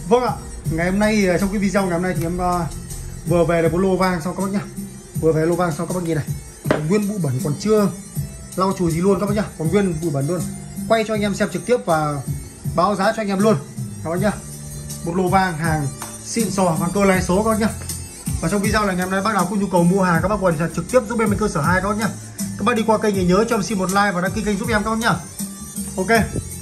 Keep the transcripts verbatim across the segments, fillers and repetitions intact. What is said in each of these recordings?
Vâng ạ, ngày hôm nay trong cái video ngày hôm nay thì em uh, vừa về được một lô vàng xong các bác nhá. Vừa về lô vàng xong các bác nhìn này, còn nguyên bụi bẩn còn chưa lau chùi gì luôn các bác nhá, còn nguyên bụi bẩn luôn. Quay cho anh em xem trực tiếp và báo giá cho anh em luôn các bác nhá. Một lô vàng hàng xịn sò vàng cơ lai số các bác nhá. Và trong video này ngày hôm nay bác nào có nhu cầu mua hàng các bác quần trực tiếp giúp em bên cơ sở hai các bác nhá. Các bác đi qua kênh thì nhớ cho em xin một like và đăng ký kênh giúp em các bác nhá. Ok.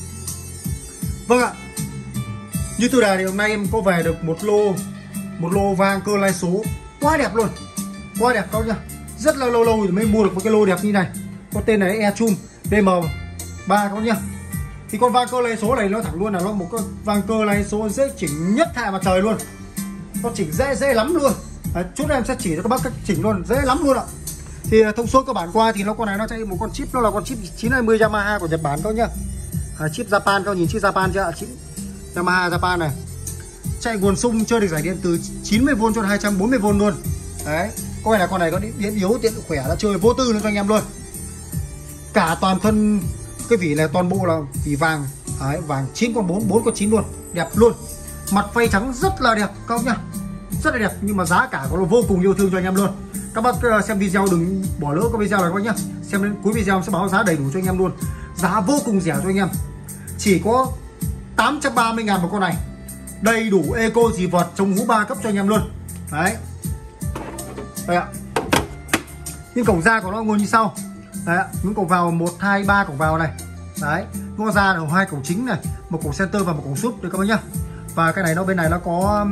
Vâng ạ. Như tôi đà thì hôm nay em có về được một lô một lô vàng cơ lai số quá đẹp luôn, quá đẹp các bác nhá. Rất là lâu lâu rồi mới mua được một cái lô đẹp như này, có tên là Echum D M ba các bác nhá. Thì con vàng cơ lai số này nó thẳng luôn là nó một con vàng cơ lai số dễ chỉnh nhất hạ mặt trời luôn, nó chỉnh dễ dễ lắm luôn. Đấy, chút em sẽ chỉ cho các bác cách chỉnh luôn, dễ lắm luôn ạ. Thì thông số cơ bản qua thì nó con này nó chạy một con chip, nó là con chip chín hai mươi Yamaha của Nhật Bản các bác nhá. À, chip Japan các bác nhìn chip Japan chưa, chip Yamaha Japan này. Chạy nguồn xung chơi được giải điện từ chín mươi vôn cho hai trăm bốn mươi vôn luôn. Đấy, con này là con này có điện yếu, điện khỏe là chơi vô tư luôn cho anh em luôn. Cả toàn thân cái vỉ này toàn bộ là vỉ vàng. Đấy, vàng chín con bốn, bốn con chín luôn, đẹp luôn. Mặt phay trắng rất là đẹp các bác nhá. Rất là đẹp, nhưng mà giá cả của nó vô cùng yêu thương cho anh em luôn. Các bác xem video đừng bỏ lỡ cái video này các bác nhá. Xem đến cuối video em sẽ báo giá đầy đủ cho anh em luôn. Giá vô cùng rẻ cho anh em. Chỉ có tám trăm ba mươi ngàn một con này. Đầy đủ eco dì vật chống hú ba cấp cho anh em luôn. Đấy. Đây ạ. Nhưng cổng ra của nó ngồi như sau. Đấy ạ, những cổng vào một hai ba cổng vào này. Đấy, ngõ ra là hai cổng chính này, một cổng center và một cổng súp đấy các bác nhá. Và cái này nó bên này nó có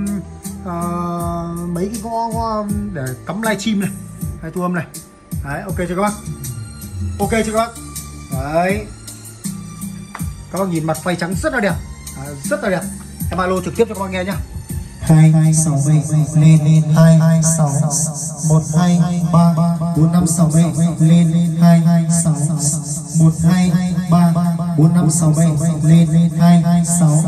uh, mấy cái ngõ, ngõ để cắm livestream này, hay thu âm này. Đấy, ok chưa các bác? Ok chưa các bác? Đấy. Các bác nhìn mặt phay trắng rất là đẹp. Đấy, rất là đẹp. Em alo trực tiếp cho các bác nghe nhá. Hai sáu bảy lên hai hai sáu một hai ba bốn năm sáu bảy lên hai hai sáu một hai ba bốn năm sáu bảy lên hai hai sáu.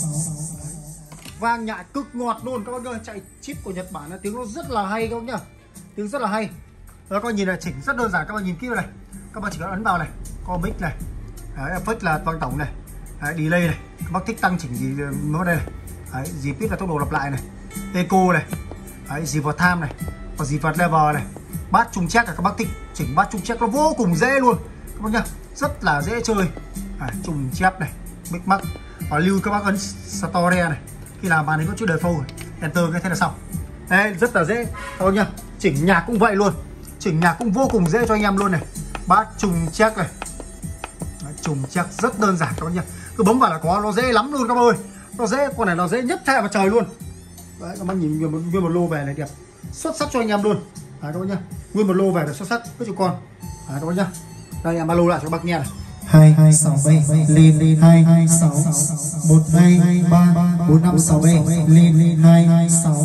Vang nhại cực ngọt luôn các bác ơi, chạy chip của Nhật Bản là tiếng nó rất là hay các bác nhá. Tiếng rất là hay. Đó, các bác nhìn này, chỉnh rất đơn giản, các bác nhìn kỹ này. Các bác chỉ cần ấn vào này, có mic này. Đấy, effect là toàn tổng này. Đấy, delay này. Các bác thích tăng chỉnh gì nó đây này. Đấy, dì pít là tốc độ lặp lại này, eco này, đấy, dì vật tham này, và dì vật level này, bát trung check là các bác thích chỉnh bát trung check nó vô cùng dễ luôn các bác nhá, rất là dễ chơi. Đấy, trùng chép này, big max và lưu các bác ấn store này, khi làm bàn thì có chữ đời phâu enter cái thế là xong. Đấy, rất là dễ các bác nhá. Chỉnh nhạc cũng vậy luôn, chỉnh nhạc cũng vô cùng dễ cho anh em luôn này, bát trùng check này. Đấy, trùng check rất đơn giản các bác nhá, cứ bấm vào là có, nó dễ lắm luôn các bác ơi. Nó dễ, con này nó dễ nhất theo mặt trời luôn. Đấy, các bác nhìn nguyên một, nguyên một lô về này đẹp xuất sắc cho anh em luôn. Đấy các bác nhá, nguyên một lô về là xuất sắc với chú con. Đấy các bác nhá, đây em alo lại cho các bác nghe này. Hai hai sáu bảy lên hai hai sáu một hai ba bốn năm sáu bảy lên hai hai sáu.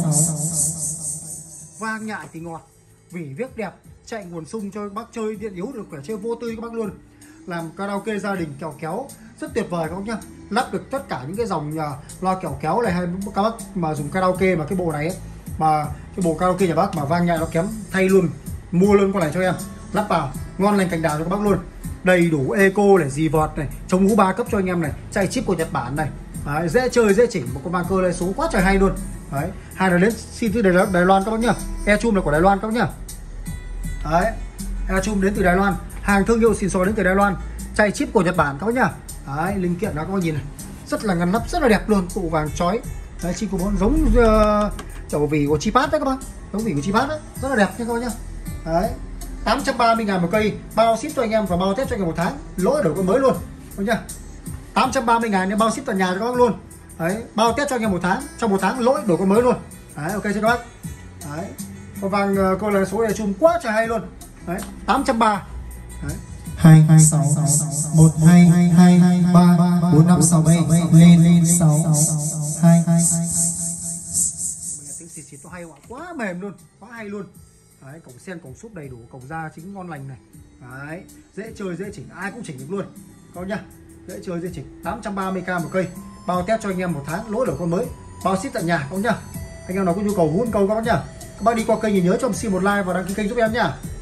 Vang nhại thì ngọt, vỉ viết đẹp, chạy nguồn xung cho các bác chơi điện yếu được khỏe chơi vô tư các bác luôn. Làm karaoke gia đình kẹo kéo rất tuyệt vời các bác nhá. Lắp được tất cả những cái dòng uh, loa kẹo kéo này, hay các bác mà dùng karaoke mà cái bộ này ấy, mà cái bộ karaoke nhà bác mà vang nhại nó kém thay luôn, mua luôn con này cho em, lắp vào ngon lành cành đào cho các bác luôn. Đầy đủ eco này, dì vọt này, chống hú ba cấp cho anh em này, chạy chip của Nhật Bản này. Đấy, dễ chơi dễ chỉnh, một con vang cơ lai số quá trời hay luôn. Đấy, hai là đến xin từ Đài, Đài Loan các bác nhá. Echum là của Đài Loan các bác nhá. Đấy, Echum đến từ Đài Loan, hàng thương hiệu xịn sò đến từ Đài Loan, chạy chip của Nhật Bản các bác nhá. Đấy, linh kiện đó các bác nhìn này, rất là ngăn nắp, rất là đẹp luôn, tụ vàng chói. Đấy, chi của bốn giống uh, kiểu vỉ của Chipat đấy các bác, giống vỉ của Chipat đấy, rất là đẹp nha các bác nhá. Đấy, tám trăm ba mươi ngàn một cây, bao ship cho anh em và bao test cho anh em một tháng, lỗi đổi con mới luôn các nhá. tám trăm ba mươi ngàn nên bao ship tận nhà cho các bác luôn. Đấy, bao test cho anh em một tháng, trong một tháng lỗi đổi con mới luôn. Đấy, ok cho các bác. Đấy, con vàng uh, coi là số này chung quá trời hay luôn. Đấy, tám trăm ba mươi. Đấy, hai hai sáu một hai hai ba bốn năm sáu bảy lên sáu hai hai. Tiếng xịt xịt nó hay quá, quá mềm luôn, quá hay luôn. Đấy, cổng sen cổng súp đầy đủ, cổng da chính ngon lành này. Đấy, dễ chơi dễ chỉnh, ai cũng chỉnh được luôn các bác nhá, dễ chơi dễ chỉnh. Tám trăm ba mươi k một cây, bao test cho anh em một tháng, lỗi đổi con mới, bao ship tận nhà các bác nhá. Anh em nào có nhu cầu hú câu các bác nhá, các bác đi qua kênh thì nhớ cho em xin một like và đăng ký kênh giúp em nhá.